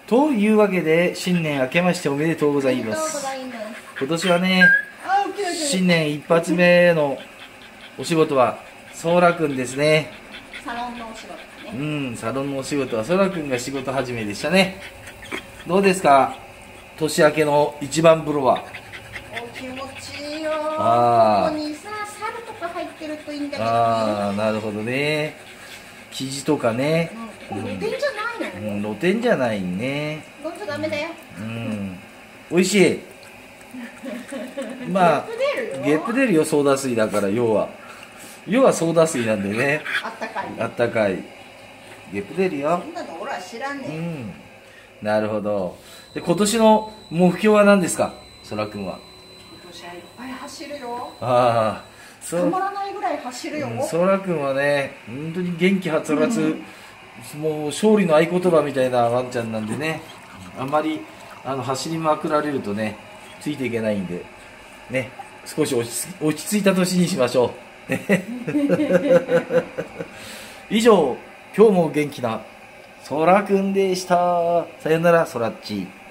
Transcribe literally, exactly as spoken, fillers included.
というわけで、新年明けましておめでとうございます。今年はね、新年一発目のお仕事は、ソーラくんですね。 サロンのお仕事ね。 うん、サロンのお仕事はソーラくんが仕事始めでしたね。どうですか、年明けの一番風呂は。 お気持ちいいよ。 あー、 ここにさ、猿とか入ってるといいんだけどね。 あー、なるほどね。生地とかね。 うん、これ露天じゃないの？ うん、露天じゃないね。 飲んじゃダメだよ。 うん、美味しい。まあ、ゲップ出るよ、ソーダ水だから、要は。要はソーダ水なんでね。 あったかい。 あったかい。ゲップ出るよ。 そんなの俺は知らんね。 うん。なるほど。で、今年の目標は何ですか、そらくんは。 今年はいっぱい走るよ。 ああ、そ止まらないぐらい走るよ。 うん、そらくんはね、本当に元気はつらつ、うん、もう勝利の合言葉みたいなワンちゃんなんでね、あんまりあの走りまくられるとね、ついていけないんで、ね、少し落ち着落ち着いた年にしましょう。以上、今日も元気なそらくんでした。さよなら、そらっち。